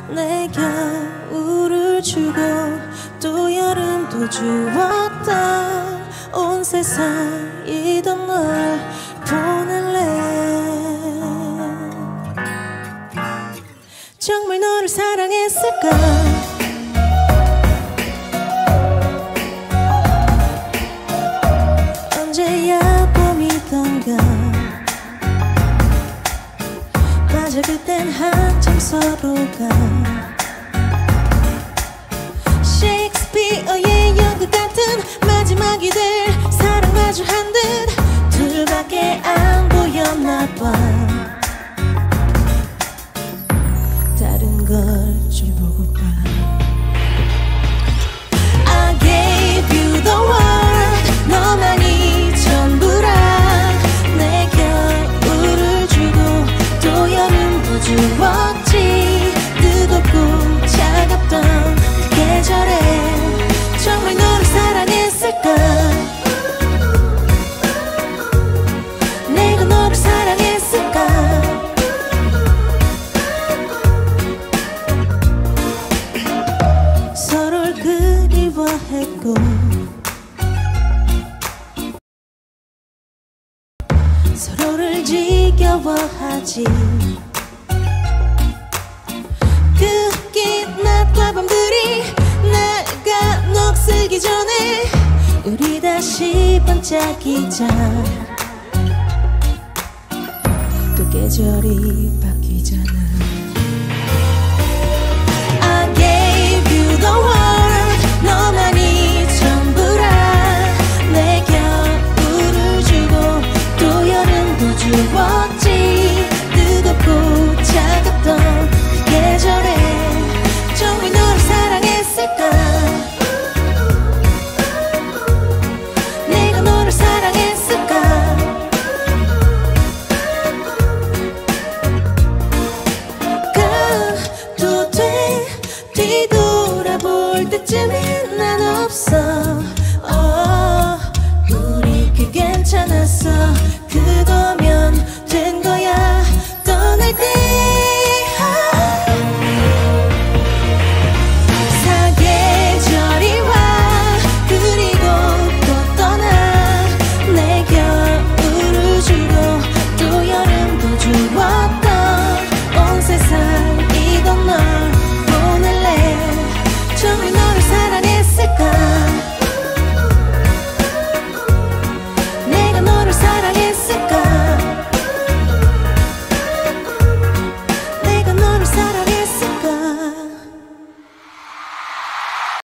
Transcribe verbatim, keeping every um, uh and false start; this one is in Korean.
내 겨울을 주고 또 여름도 주었다. 온 세상이던 널 보낼래. 정말 너를 사랑했을까? 언제야 봄이던가. 맞아 그땐 한참 서로가 셰익스피어의 연극 같은 마지막이 될 사랑 마주한 듯 둘밖에 안 보였나 봐. 다른 걸 좀 보고파. I gave you the world. 너만이 전부라. 내 겨울을 주고 또 여름도 주었지. 뜨겁고 차갑던 그 계절에 정말 너를 사랑했을까? 내가 너를 사랑했을까? 서로를 그리워했고 서로를 지겨워하지. 그 긴 낮과 밤들이 내가 녹슬기 전에 우리 다시 반짝이자. 또 계절이 바뀌잖아. I gave you the world. 너만이 전부라. 내 겨울을 주고 또 여름도 주었지. 뜨겁고 차갑던 그 계절에 정말 너를 사랑했을까? 내가 너를 사랑했을까? 가도 돼. 뒤돌아볼 때쯤엔 난 없어. oh, 우리 꽤 괜찮았어.